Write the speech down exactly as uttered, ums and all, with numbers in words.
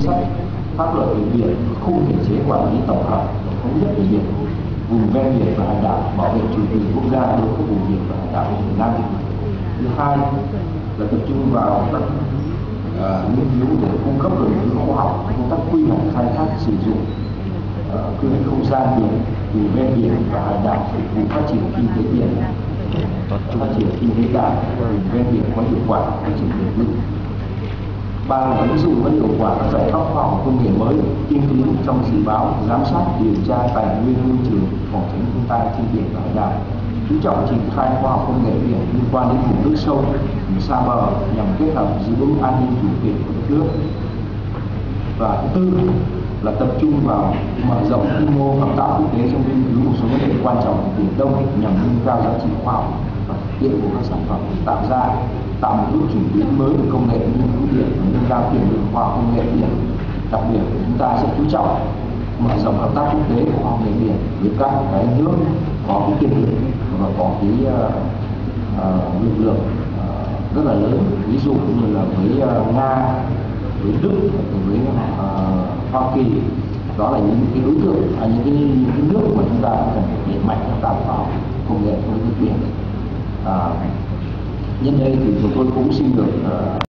sách pháp luật về biển, khung thể chế quản lý tổng hợp thống nhất về biển, vùng ven biển và hải đảo, bảo vệ chủ quyền quốc gia đối với vùng biển và hải đảo của Việt Nam. Thứ hai là tập trung vào các uh, nghiên cứu để cung cấp đổi mới khoa học công tác quy hoạch khai thác sử dụng uh, quy hoạch không gian biển, vùng ven biển và hải đảo phục vụ phát triển kinh tế biển, phát triển kinh tế cảng, vùng ven biển có hiệu quả, phát triển bền vững. Ba là ứng dụng có hiệu quả các giải pháp khoa học công nghệ mới, tiên tiến trong dự báo, giám sát, điều tra tài nguyên môi trường, phòng chống thiên tai trên biển và hải đảo. Chú trọng triển khai khoa học công nghệ biển liên quan đến vùng nước sâu, vùng xa bờ nhằm kết hợp giữ vững an ninh chủ quyền của đất nước. Và thứ tư là tập trung vào mở rộng quy mô hợp tác quốc tế trong nghiên cứu một số vấn đề quan trọng của Biển Đông nhằm nâng cao giá trị khoa học và thực tiễn của các sản phẩm, tạo ra tạo một bước chuyển biến mới về công nghệ nghiên cứu biển và nâng cao tiềm lực khoa học công nghệ biển. Đặc biệt chúng ta sẽ chú trọng mở rộng hợp tác quốc tế của khoa học công nghệ biển với các cái nước có cái tiềm lực và có cái uh, uh, lực lượng uh, rất là lớn, ví dụ như là với uh, Nga, với Đức, với uh, Hoa Kỳ. Đó là những cái đối tượng, à, những, cái, những cái nước mà chúng ta cần phải đẩy mạnh hợp tác khoa học công nghệ trong lĩnh vực biển. À, nhân đây thì chúng tôi cũng xin được uh,